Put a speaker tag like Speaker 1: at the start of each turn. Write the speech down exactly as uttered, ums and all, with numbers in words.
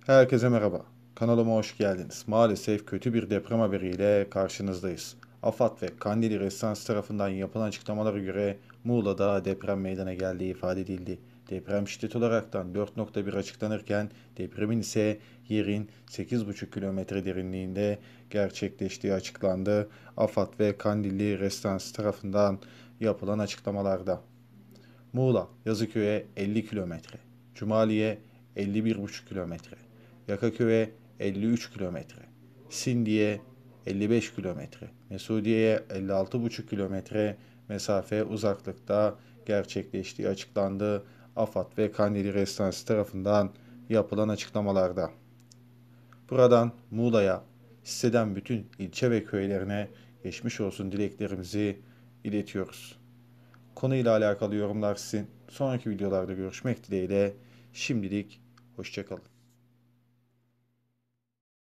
Speaker 1: Herkese merhaba. Kanalıma hoş geldiniz. Maalesef kötü bir deprem haberiyle karşınızdayız. AFAD ve Kandili Restans tarafından yapılan açıklamalara göre Muğla'da deprem meydana geldiği ifade edildi. Deprem şiddet olaraktan dört nokta bir açıklanırken depremin ise yerin sekiz buçuk kilometre derinliğinde gerçekleştiği açıklandı. AFAD ve Kandilli Restans tarafından yapılan açıklamalarda. Muğla, Yazıköy'e elli kilometre, Cumali'ye elli bir buçuk kilometre, Yakaköy'e elli üç kilometre, Sindi'ye elli beş kilometre, Mesudiye'ye elli altı buçuk kilometre mesafe uzaklıkta gerçekleştiği açıklandı. AFAD ve Kandili Restansı tarafından yapılan açıklamalarda. Buradan Muğla'ya, hisseden bütün ilçe ve köylerine geçmiş olsun dileklerimizi iletiyoruz. Konuyla alakalı yorumlar sizin. Sonraki videolarda görüşmek dileğiyle. Şimdilik hoşça kalın.